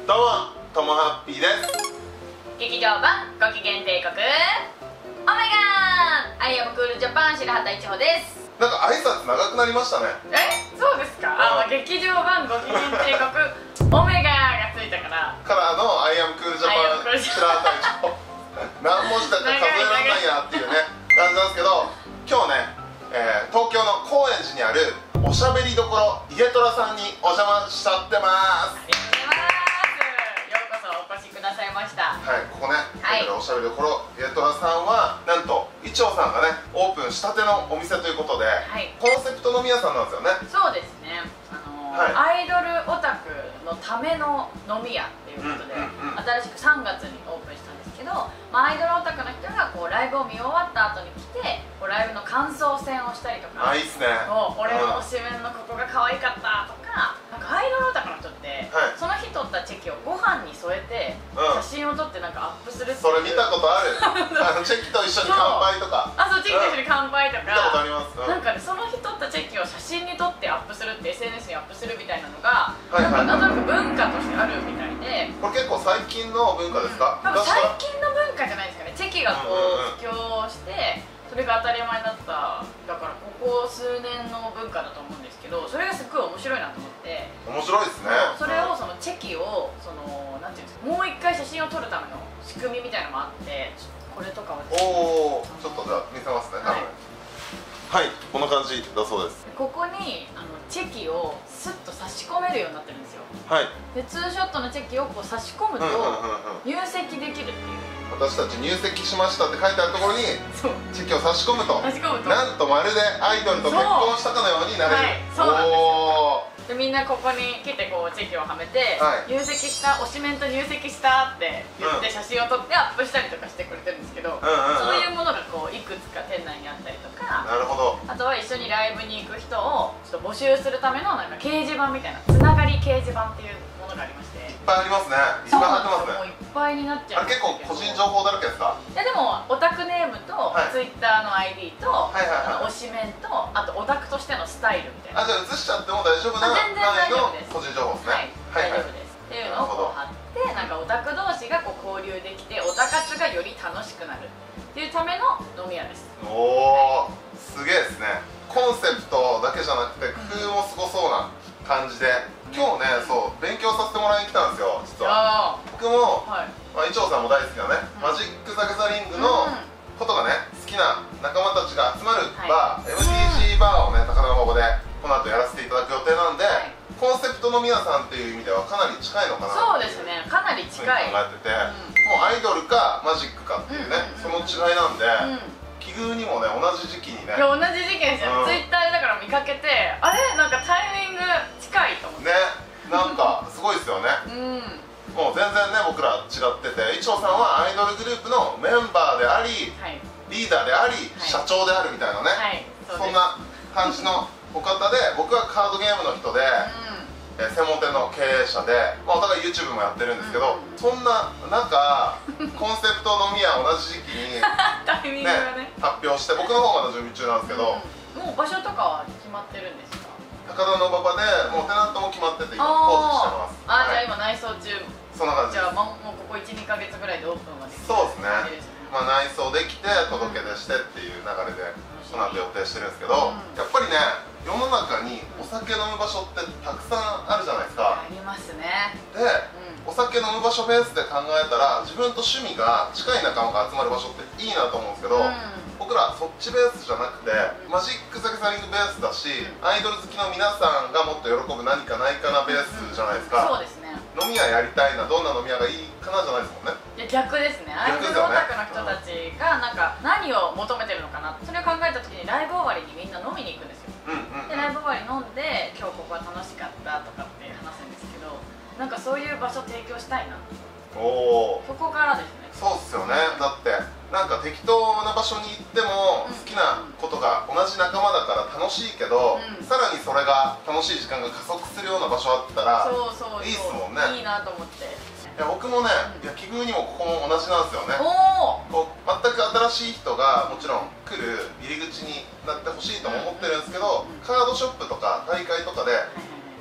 どうも、ともハッピーです。 劇場版ご機嫌帝国オメガーアイアムクールジャパン白畑一穂です。 なんか挨拶長くなりましたね。 そうですか。劇場版ご機嫌帝国オメガーがついたからのアイアムクールジャパン白畑一穂何文字だか数えられないやっていうね感じなんですけど、今日ね、東京の高円寺にあるおしゃべりどころ家虎さんにお邪魔しちゃってます。 ありがとうございます。ようこそお越しくださいました。 はい、ここね、おしゃべりどころ家虎さんはなんと一丁さんがねオープンしたてのお店ということで、コンセプト飲み屋さんなんですよね。 そうですね。アイドルオタクのための飲み屋っていうことで、新しく3月にオープンしたんですけど、アイドルオタクの人がこうライブを見終わった後に来てこうライブの感想戦をしたりとか、 いいっすね。 俺の推しメンのここが可愛かったとか、なんかアイドルオタクの人って、その日撮ったチェキをご飯に添えて写真を撮ってなんかアップするっていう。 それ見たことあるチェキと一緒に乾杯とか。 そう、チェキと一緒に乾杯とか見たことあります。 なんかね、その日撮ったチェキを写真に撮ってアップするって SNS にアップするみたいなのがなんとなく文化としてあるみたいで、 これ結構最近の文化ですか？ 多分最近の文化じゃないですかね。チェキがこう布教してそれが当たり前だった、だからここ数年の文化だと思うんですけど、それがすっごい面白いなと思って。 面白いですね。 それをそのチェキをなんていうんですか、もう一回写真を撮るための仕組みみたいなのもあって、これとかをちょっとじゃあ見せますね。はい、こんな感じだそうです。 ここにチェキをスッと差し込めるようになってるんですよ。でツーショットのチェキをこう差し込むと入籍できるっていう。 私たち入籍しましたって書いてあるところにチェキを差し込むと、なんとまるでアイドルと結婚したかのようになれる。 そうなんですよ。でみんなここに来てこうチェキをはめて、入籍した推しメンと入籍したって言って写真を撮ってアップしたりとかしてくれてるんですけど、そういうものがこういくつか店内にあったりとか、 なるほど。 あとは一緒にライブに行く人をちょっと募集するためのなんか掲示板みたいな、つながり掲示板っていうものがありまして、 いっぱいありますね。いっぱい貼ってますね。 もういっぱいになっちゃう。 あれ結構個人情報だらけですか？ いやでもオタクネームとツイッターの ID と推しメンと、あとオタクとしてのスタイルみたいな。 じゃあ写しちゃっても大丈夫な範囲の個人情報ですね。 大丈夫ですっていうのをこう貼って、なんかオタク同士がこう交流できてオタ活がより楽しくなるっていうための飲み屋です。 おお、すげえですね。コンセプトだけじゃなくて工夫もすごそうな感じで、今日ね、そう勉強させてもらいに来たんですよ。実は僕も一丁さんも大好きなね、マジック・ザ・ギャザリングのことがね好きな仲間たちが集まるバー、MTG バーをね高田馬場でこの後やらせていただく予定なんで、コンセプト飲み屋さんっていう意味ではかなり近いのかな。 そうですね、かなり近い。 考えてて、もうアイドルかマジックかっていうね、その違いなんで、奇遇にもね同じ時期にね。 いや同じ時期ですよ。ツイッターでだから見かけて、あれなんかタイミング近いと思って。 ね、なんかすごいですよね。もう全然ね僕ら違ってて、一丁さんはアイドルグループのメンバーであり、リーダーであり、社長であるみたいなね、そんな感じのお方で、僕はカードゲームの人で、専門店の経営者で、お互い YouTube もやってるんですけど、そんな中コンセプト飲み屋同じ時期にタイミングがね発表して、僕の方まだ準備中なんですけど、 もう場所とかは決まってるんですか？ 高田馬場でもうテナントも決まってて今工事してます。 じゃあ今内装中。 そんな感じ。 じゃあもうここ 1,2 ヶ月ぐらいでオープンまで。 そうですね。内装できて届け出してっていう流れでその後予定してるんですけど、やっぱりね世の中にお酒飲む場所ってたくさんあるじゃないですか。 ありますね。 で、お酒飲む場所ベースで考えたら自分と趣味が近い仲間が集まる場所っていいなと思うんですけど、僕らそっちベースじゃなくてマジック・ザ・ギャザリングベースだし、アイドル好きの皆さんがもっと喜ぶ何かないかなベースじゃないですか。 そうですね。 飲み屋やりたいな、どんな飲み屋がいいかなじゃないですもんね。 いや逆ですね。アイドルオタクの人たちがなんか何を求めてるのかな、それを考えた時にライブ終わりにみんな飲みに行くんですよ。でライブ終わり飲んで今日ここは楽しかったとかって話すんですけど、なんかそういう場所提供したいな。そこからですね。 そうっすよね。だってなんか適当な場所に行っても好きなことが同じ仲間だから楽しいけど、さらにそれが楽しい時間が加速するような場所あったらいいっすもんね。 いいなと思って。 いや僕もね、奇遇にもここも同じなんですよね。こう全く新しい人がもちろん来る入り口になってほしいとも思ってるんですけど、カードショップとか大会とかで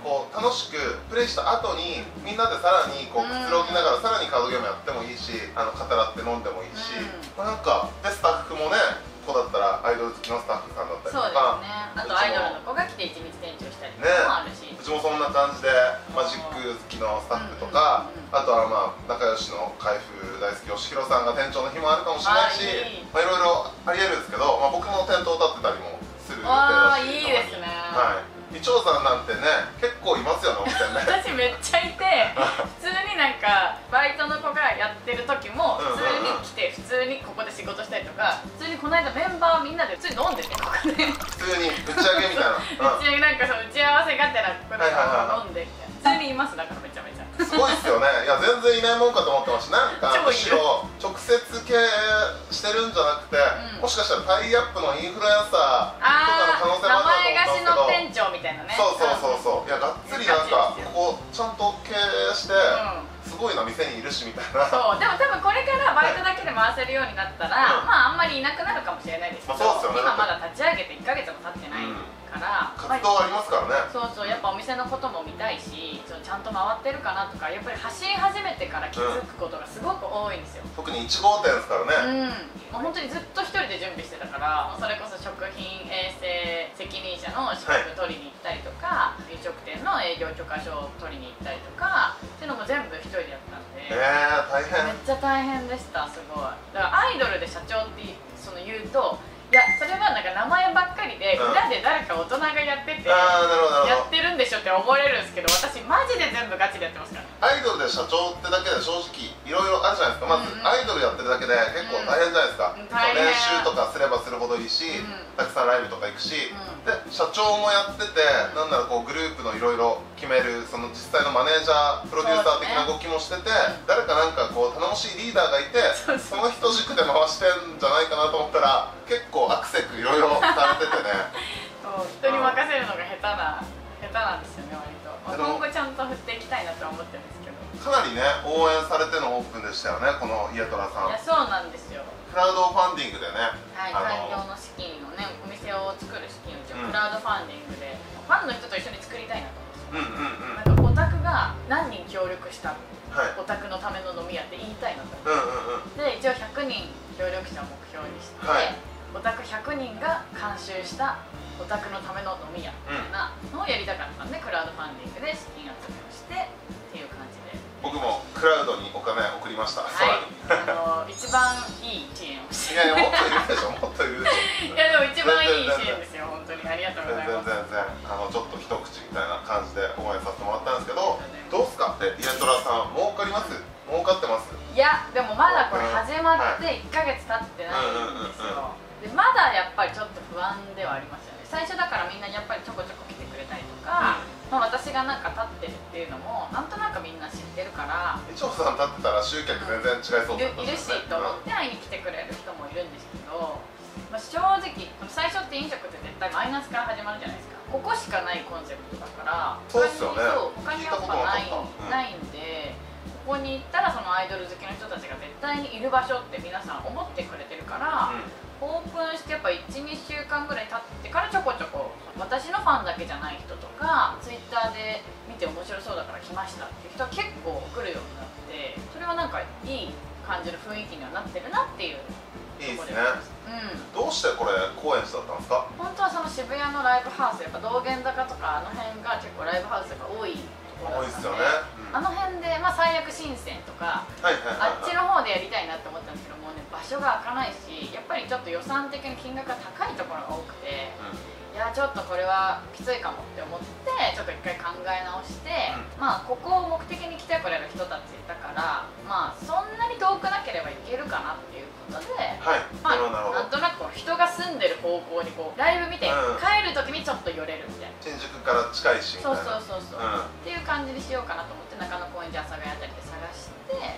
こう楽しくプレイした後にみんなでさらにこうくつろぎながらさらにカードゲームやってもいいし、語らって飲んでもいいし、なんかでスタッフもね、ここだったらアイドル好きのスタッフさんだったりとか、 そうですね、あとアイドルの子が来て一日店長したりとかもあるし、 うちもそんな感じでマジック好きのスタッフとか、あとはまあ仲良しの開封大好き吉弘さんが店長の日もあるかもしれないし、いろいろありえるんですけど、僕も店頭立ってたりもする予定だし、 いいですね。 伊調さんなんてね、結構いますよね、お店ね。 私めっちゃいて、普通になんかバイトの子がやってる時も普通に来て、普通にここで仕事したりとか、普通にこの間メンバーみんなで普通に飲んでて、ここで普通に打ち上げみたいな打ち上げ、なんかその打ち合わせがてらここで飲んでみたいな、普通にいます。だからめちゃめちゃすごいっすよね。いや全然いないもんかと思ってました。なんかむしろ直接経営してるんじゃなくて、もしかしたらタイアップのインフルエンサーとかの可能性もあると思ったんですけど、 名前貸しの店長みたいなね。 そう、いやがっつりなんかここちゃんと経営して、すごいな店にいるしみたいな。 そう、でも多分これからバイトだけで回せるようになったら、まああんまりいなくなるかもしれないですけど、今まだ立ち上げて1ヶ月も経ってないから活動ありますからね。 そうそう、やっぱお店のことも見たいし、ちゃんと回ってるかなとか、やっぱり走り始めてから気づくことがすごく多いんですよ。 特に1号店ですからね。 もう本当にずっと一人で準備してたから、それこそ食品衛生責任者の資格取りに行ったりとか、飲食店の営業許可証を取りに行ったりとかっていうのも全部一人でやったんで、 大変。 めっちゃ大変でした。すごい。だからアイドルで社長ってその言うと、いやそれはなんか名前ばっかりで、裏で誰か大人がやっててやってるんでしょって思われるんですけど、私マジで全部ガチでやってますから。 アイドルで社長ってだけで正直いろいろあるじゃないですか。まずアイドルやってるだけで結構大変じゃないですか。練習とかすればするほどいいし、たくさんライブとか行くし、で社長もやってて、なんならこうグループのいろいろ決める、その実際のマネージャープロデューサー的な動きもしてて、誰かなんかこう頼もしいリーダーがいて、その人軸で回してんじゃないかなと思ったら、結構アクセクいろいろされててね。 人に任せるのが下手なんですよね、割と。今後ちゃんと振っていきたいなとは思ってるんですけど、 かなりね応援されてのオープンでしたよね、この家虎さん。 いやそうなんですよ。 クラウドファンディングでね、 開業の資金のね、お店を作る資金をクラウドファンディングでファンの人と一緒に作りたいなと思うんですよ。なんかオタクが何人協力したオタクのための飲み屋って言いたいなと思って、で一応100人協力者を目標にして、オタク100人が監修したオタクのための飲み屋みたいなのをやりたかったんで、クラウドファンディングで資金集めをしてっていう感じで。 僕もクラウドにお金送りました。 一番いい支援をして。 いやもっといるでしょ、もっといるでしょ。 いやでも一番いい支援ですよ、本当にありがとうございます。 全然ちょっと一口みたいな感じで応援させてもらったんですけど、どうすかって家虎さん儲かります？儲かってます？ いやでもまだこれ始まって1ヶ月経ってないんですよ。でまだやっぱりちょっと不安ではありますよね。最初だからみんなやっぱりちょこちょこ来てくれたりとか、私がなんか立ってるっていうのもなんとなくみんな知ってるから、 伊調さん立ってたら集客全然違いそうだったんいるですね。 しと思って会いに来てくれる人もいるんですけど、正直最初って飲食って絶対マイナスから始まるじゃないですか。ここしかないコンセプトだから、 そうっすよね。 他にやっぱないんで、ここに行ったらそのアイドル好きの人たちが絶対にいる場所って皆さん思ってくれてるから、オープンしてやっぱ 1,2 週間ぐらい経ってからちょこちょこ私のファンだけじゃない人とか、ツイッターで見て面白そうだから来ましたっていう人は結構来るようになって、それはなんかいい感じの雰囲気にはなってるなっていう。 いいですね。どうしてこれ高円寺だったんですか？ 本当はその渋谷のライブハウス、やっぱ道玄坂とかあの辺が結構ライブハウスが多いところだったんで、あの辺で最悪深センとかあっちの方でやりたいなって思ったんですけど、もうね場所が開かないし、やっぱりちょっと予算的に金額が高いところが多くて、いやちょっとこれはきついかもって思って、ちょっと一回考え直して、ここを目的に来てくれる人たちだから、そんなに遠くなければ行けるかなっていうことで、なんとなく人が住んでる方向にライブ見て帰る時にちょっと寄れるみたいな、 新宿から近いしみたいな、 そうっていう感じにしようかなと思って、中野高円寺阿佐ヶ谷あたりで探して、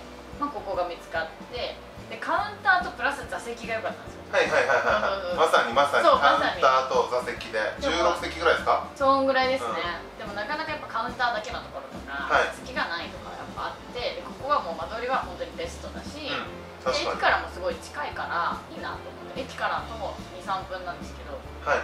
ここが見つかって、でカウンターとプラス座席が良かったんですよ。まさにカウンターと座席で16席ぐらいですか？そんぐらいですね。でもなかなかやっぱカウンターだけのところとか座席がないとかやっぱあって、ここはもう間取りは本当にベストだし、駅からもすごい近いからいいなと思って、駅から徒歩 2,3 分なんですけど、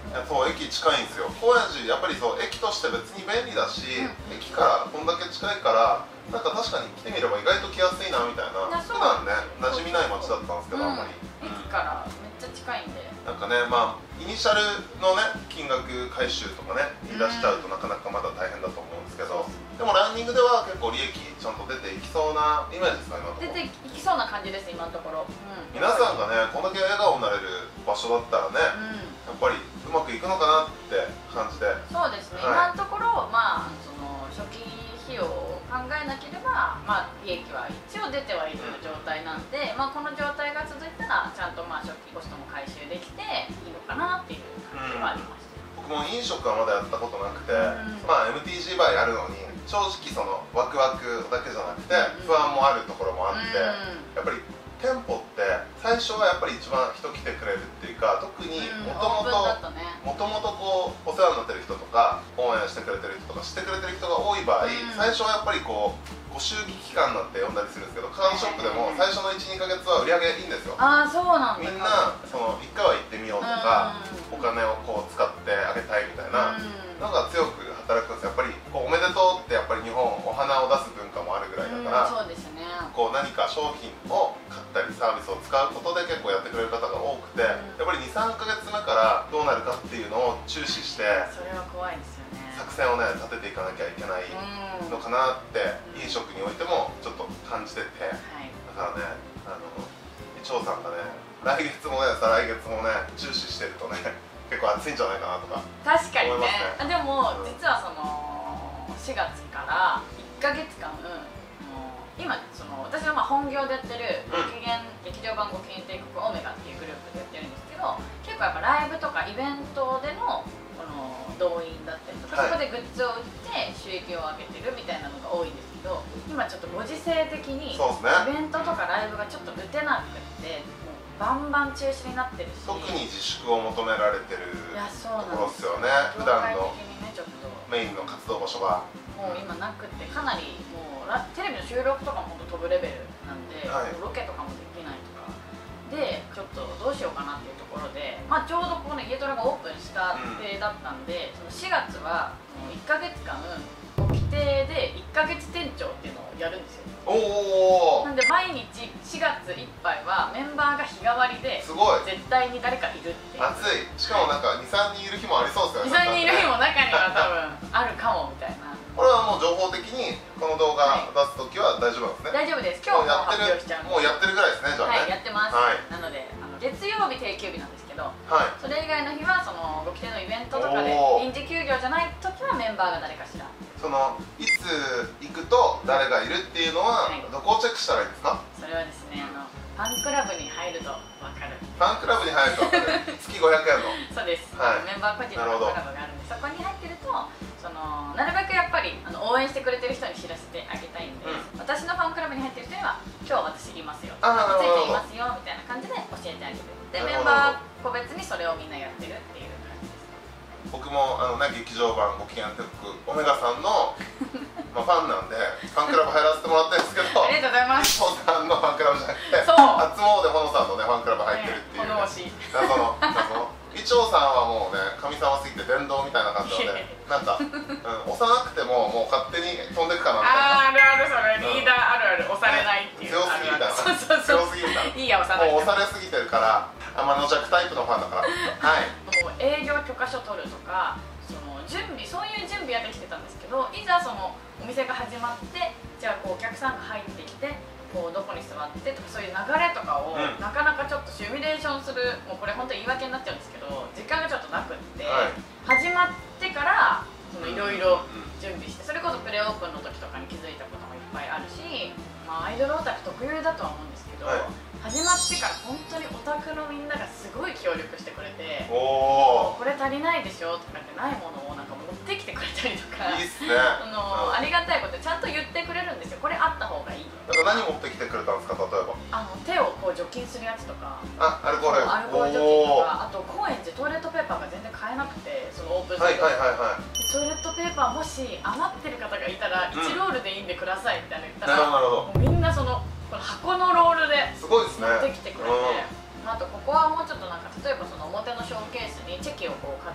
そう、駅近いんですよ。高円寺やっぱりそう駅として別に便利だし、駅からこんだけ近いからなんか確かに来てみれば意外と来やすいなみたいな。普段ね馴染みない街だったんですけど、あんまり駅からめっちゃ近いんで、 なんかね、まあイニシャルのね金額回収とかね言い出しちゃうとなかなかまだ大変だと思うんですけど、でもランニングでは結構利益ちゃんと出ていきそうなイメージですか？今のところ出ていきそうな感じです今のところ。 皆さんがねこんだけ笑顔になれる場所だったらね、やっぱりうまくいくのかなって感じで。 そうですね、今のところまあその初期費用を考えなければ、まあ、利益は一応出てはいる状態なんで、まあ、この状態が続いたらちゃんとまあ初期コストも回収できていいのかなっていう感じはあります。 僕も飲食はまだやったことなくて、まあ MTG バーやるのに正直そのワクワクだけじゃなくて不安もあるところもあって、やっぱり店舗って最初はやっぱり一番人来てくれるっていうか、特にもともとこうお世話になってる人とか応援してくれてる人とか知ってくれてる人が多い場合、最初はやっぱりこうご祝儀期間なんて呼んだりするんですけど、カードショップでも最初の 1,2 ヶ月は売り上げいいんですよ。 ああそうなんだ。 みんなその1回は行ってみようとか、お金をこう使ってあげたいみたいなのが強く働くんですよ。やっぱりこうおめでとうってやっぱり日本お花を出す文化もあるぐらいだから、 そうですね、 こう何か商品を買ったりサービスを使うことで結構やってくれる方が多くて、やっぱり 2,3 ヶ月目からどうなるかっていうのを注視して、 それは怖いですよね。 作戦をね立てていかなきゃいけないのかなって飲食においてもちょっと感じてて、だからね伊調さんがね来月もね再来月もね注視してるとね結構暑いんじゃないかなとか確かにね。でも実はその4月から1ヶ月間今その私はまあ本業でやってる劇場版ご機嫌帝国オメガっていうグループでやってるんですけど、結構やっぱライブとかイベントでのこの動員だったりとか、そこでグッズを売って収益を上げてるみたいなのが多いんですけど、今ちょっとご時世的にイベントとかライブがちょっと打てなくてバンバン中止になってるし、 特に自粛を求められてるところですよね。普段のメインの活動場所がもう今なくて、かなりもうテレビの収録とかも飛ぶレベルなんで、ロケとかもできないとかでちょっとどうしようかなっていうところで、まあ、ちょうどこの家トラがオープンしたてだったんで、その4月はもう1ヶ月間ご規定で1ヶ月店長っていうのをやるんですよ。なんで毎日4月いっぱいはメンバーが日替わりで絶対に誰かいるっていう。 暑い。しかもなんか 2,3 人いる日もありそうですよね。 2,3 人いる日も中には多分あるかもみたいな。 これはもう情報的にこの動画出すときは大丈夫なんですね。 大丈夫です。今日も発表しちゃう。 もうやってるぐらいですね。じゃあね、 はい、やってます。なので月曜日定休日なんですけど、それ以外の日はそのご規定のイベントとかで臨時休業じゃないときはメンバーが誰かしら。 そのいつ行くと誰がいるっていうのはどこをチェックしたらいいですか？ それはですね、ファンクラブに入ると分かる。 ファンクラブに入ると分かる。月500円の。 そうです、メンバー個人のファンクラブがあるんで、そこに入ってるとそのなるべくやっぱり応援してくれてる人に知らせてあげたいんで、私のファンクラブに入ってる人には今日私いますよ、ついていますよみたいな感じで教えてあげる。でメンバー個別にそれをみんなやってるっていう感じです。 僕も劇場版ご機嫌テックオメガさんのファンなんでファンクラブ入らせてもらってるんですけどありがとうございます。 伊調さんのファンクラブじゃなくて、初詣ほのさんのねファンクラブ入ってるっていう、謎の伊調さんはもうね神様すぎて電動みたいな感じなので、なんか、押さなくてももう勝手に飛んでくかなみたいな。 あるある、それリーダーあるある、押されないっていう。 強すぎみたいな。 強すぎみたいな。いいや、押さない。 もう押されすぎてるから天の弱タイプのファンだから。はい。 もう営業許可書取るとか、その準備、そういう準備はできてたんですけど、いざそのお店が始まって、じゃあこうお客さんが入ってきて、こうどこに座ってとか、そういう流れとかをなかなかちょっとシミュレーションする、もうこれ本当に言い訳になっちゃうんですけど、時間がちょっとなくって、始まってからいろいろ準備して、それこそプレオープンの時とかに気づいたこともいっぱいあるし、まあ、アイドルオタク特有だとは思うんですけど、始まってから本当にオタクのみんながすごい協力してくれて、これ足りないでしょとかってないものをなんか持ってきてくれたりとか、 いいっすね。 ありがたいことでちゃんと言ってくれるんですよ。これあった方がいい。 だから何持ってきてくれたんですか？例えば手をこう除菌するやつとか、 アルコール除菌とか、あと高円寺トイレットペーパーが全然買えなくて、そのオープンしてトイレットペーパーもし余ってる方がいたら1ロールでいいんでくださいみたいな言ったら、みんなそのこの箱のロールで持ってきてくれて、あとここはもうちょっとなんか例えばその表のショーケースにチェキをこう飾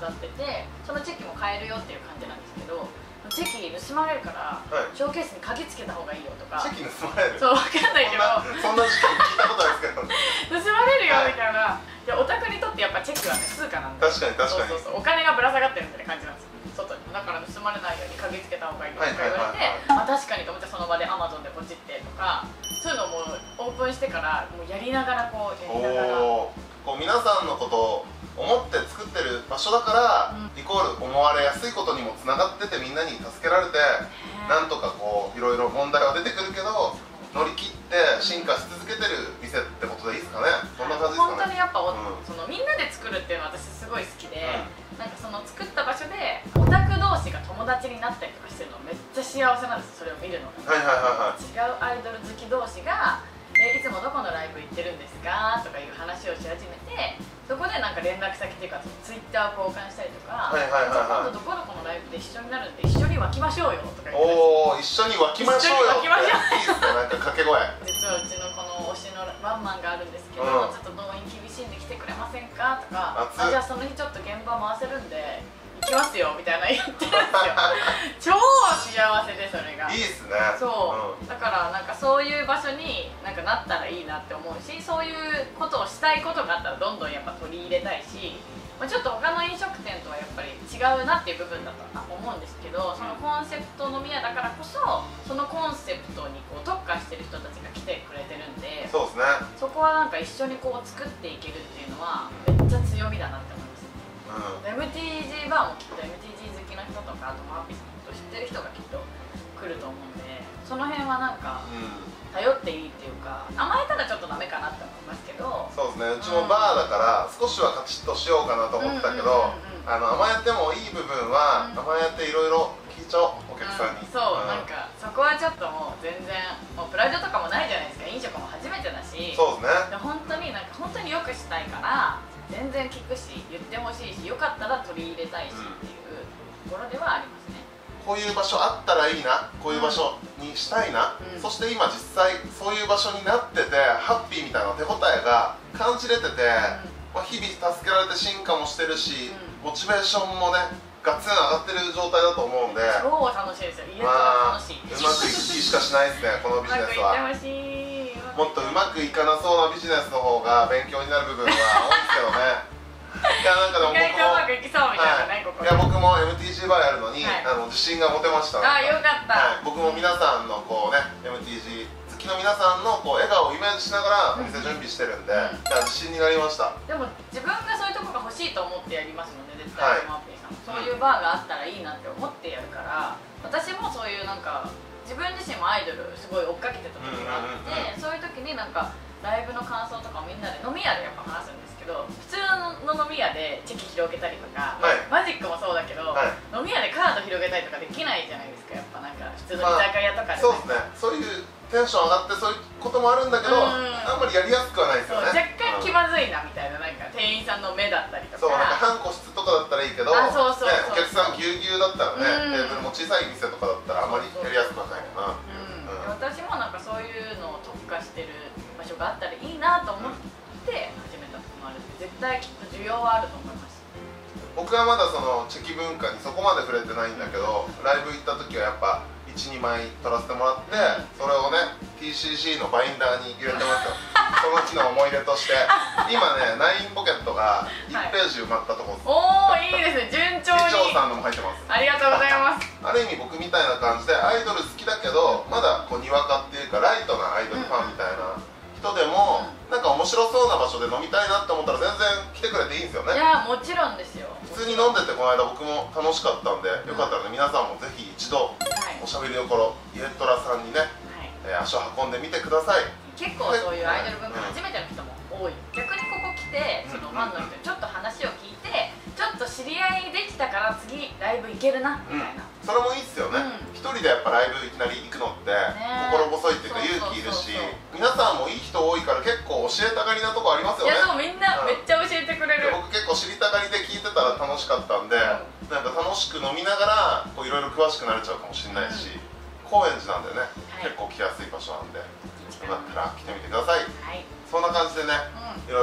飾ってて、そのチェキも買えるよっていう感じなんですけど、チェキ盗まれるから、ショーケースに鍵つけた方がいいよとか。 チェキ盗まれる？ そう、わかんないけどそんな事件聞いたことないですけど盗まれるよみたいな。いや、オタクにとってやっぱチェキはね、通貨なんで。 確かに確かに。 そうそうそう、お金がぶら下がってるみたいな感じなんですよ、外に。だから盗まれないように鍵つけた方がいいとか言われて、あ、確かにと思って、その場で Amazon でポチってとか、そういうのもオープンしてからもうやりながらこうやりながら、 こう皆さんのことを思って作ってる場所だから、イコール思われやすいことにもつながってて、みんなに助けられて、なんとかこういろいろ問題は出てくるけど乗り切って進化し続けてる店ってことでいいですかね。そんな感じですかね。 本当にやっぱ、そのみんなで作るっていうのは私すごい好きで、なんかその作った場所でオタク同士が友達になったりとかしてるのめっちゃ幸せなんです。それを見るのが、違うアイドル好き同士がいつもどこのライブ行ってるんですかとかいう話をし始めて、そこでなんか連絡先っていうかツイッターを交換したりとか、じゃあ今度どこどこのライブで一緒になるんで一緒に沸きましょうよとか言って、 おお、一緒に沸きましょうよっていいですね、なんか掛け声。 実はうちのこの推しのワンマンがあるんですけど、ちょっと動員厳しいんで来てくれませんかとか、じゃあその日ちょっと現場回せるんで行きますよみたいな言ってるんですよ超幸せで、それがいいですね。 そう、だからなんかそういう場所になんかなったらいいなって思うし、そういうことをしたいことがあったらどんどんやっぱ取り入れたいし、ちょっと他の飲食店とはやっぱり違うなっていう部分だと思うんですけど、そのコンセプト飲み屋だからこそ、そのコンセプトにこう特化してる人たちが来てくれてるんで、 そうですね。 そこはなんか一緒にこう作っていけるっていうのはめっちゃ強みだなって思います。MTG バーもきっと MTG 好きな人とか、あとマーピーさんのこと知ってる人がきっと来ると思うんで、その辺はなんか頼っていいっていうか、甘えたらちょっとダメかなって思いますけど。 そうですね、うちもバーだから少しはカチッとしようかなと思ったけど、甘えてもいい部分は甘えていろいろ聞いちゃおう、お客さんに。 そう、なんかそこはちょっともう全然もうプライドとかもないじゃないですか。飲食も初めてだし。 そうですね。 本当になんか本当によくしたいから全然聞くし、言ってほしいし、よかったら取り入れたいしっていうところではありますね。 こういう場所あったらいいな、こういう場所にしたいな、そして今実際そういう場所になっててハッピーみたいな手応えが感じれてて、日々助けられて進化もしてるし、モチベーションもねガッツン上がってる状態だと思うんで、 超楽しいですよ。家が楽しい。 うまくいく気しかしないですね、このビジネスは。もっとうまくいかなそうなビジネスの方が勉強になる部分は多いんですけどね。いや、なんかでも意外とうまくいきそうみたいなね、ここ。 いや、僕も MTG バーやるのに自信が持てました。 あ、よかった。 僕も皆さんのこうね MTG 好きの皆さんのこう笑顔をイメージしながらお店準備してるんで、自信になりました。 でも自分がそういうとこが欲しいと思ってやりますもんね、絶対。マーピーさんそういうバーがあったらいいなって思ってやるから、私もそういうなんか自分自身もアイドルすごい追っかけてた時があって、そういう時になんかライブの感想とかをみんなで飲み屋でやっぱ話すんですけど、普通の飲み屋でチェキ広げたりとか、マジックもそうだけど、飲み屋でカード広げたりとかできないじゃないですか。やっぱなんか普通の居酒屋とかで、 そうですね、そういうテンション上がってそういうこともあるんだけど、あんまりやりやすくはないですよね。 若干気まずいなみたいな、なんか店員さんの目だったりとか、 そう、なんか半個室とかだったらいいけど、お客さんぎゅうぎゅうだったらね、テーブルも小さい店とかだったらあんまりやりやすくはないかな。 私もなんかそういうのを特化してる場所があったらいいなと思って始めたとこもあるんで、絶対きっと需要はあると思います。 僕はまだそのチェキ文化にそこまで触れてないんだけど、ライブ行った時はやっぱ 1,2 枚撮らせてもらって、それをね TCC のバインダーに入れてますよ。その日の思い出として。今ね9ポケットが1ページ埋まったところです。 おお、いいですね、順調に。 議長さんのも入ってます。 ありがとうございます。 ある意味僕みたいな感じでアイドル好きだけど、まだこうにわかっていうかライトなアイドルファンみたいな人でも、なんか面白そうな場所で飲みたいなって思ったら全然来てくれていいんですよね。 いや、もちろんですよ。 普通に飲んでてこの間僕も楽しかったんで、よかったらね皆さんもぜひ一度おしゃべりどころイエトラさんにね、足を運んでみてください。 結構そういうアイドル文化初めての人も多い。逆にここ来てそのファンの人にちょっと話を聞いて、ちょっと知り合いできたから次ライブ行けるなみたいな、 それもいいっすよね。一人でやっぱライブいきなり行くのって心細いっていうか勇気いるし、皆さんもいい人多いから結構教えたがりなとこありますよね。 いや、そう、みんなめっちゃ教えてくれる。 僕結構知りたがりで聞いてたら楽しかったんで、なんか楽しく飲みながらいろいろ詳しくなれちゃうかもしれないし、高円寺なんでね、結構来やすい場所なんで、よかったら来てみてください。そんな感じでね、いろいろ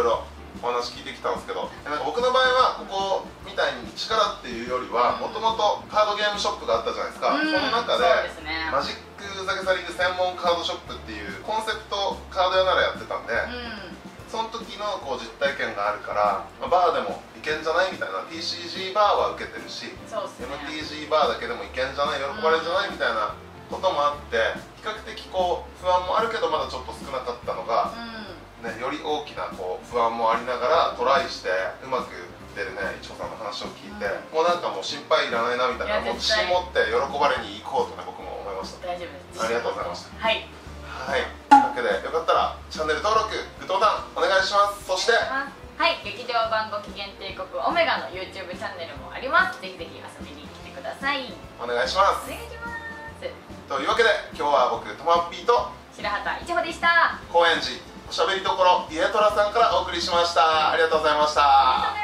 お話聞いてきたんですけど、なんか僕の場合はここみたいに一からっていうよりはもともとカードゲームショップがあったじゃないですか。その中でマジック・ザ・ギャザリング専門カードショップっていうコンセプトカード屋ならやってたんで、その時のこう実体験があるから、バーでもいけんじゃないみたいな、 TCG バーは受けてるし、MTG バーだけでもいけんじゃない、喜ばれるんじゃないみたいなこともあって、比較的こう不安もあるけどまだちょっと少なかったのが、より大きなこう不安もありながらトライしてうまくいってるねいちこさんの話を聞いて、もうなんかもう心配いらないなみたいな、もう自信持って喜ばれに行こうとね僕も思いました。 大丈夫です。 ありがとうございました。 はいはい、というわけでよかったらチャンネル登録、グッドボタンお願いします。そしてはい、劇場版ご機嫌帝国オメガの YouTube チャンネルもあります。ぜひぜひ遊びに来てください。 お願いします。 お願いします。 というわけで今日は僕とまっぴーと白畑いちほでした。 高円寺おしゃべりどころ家虎さんからお送りしました。ありがとうございました。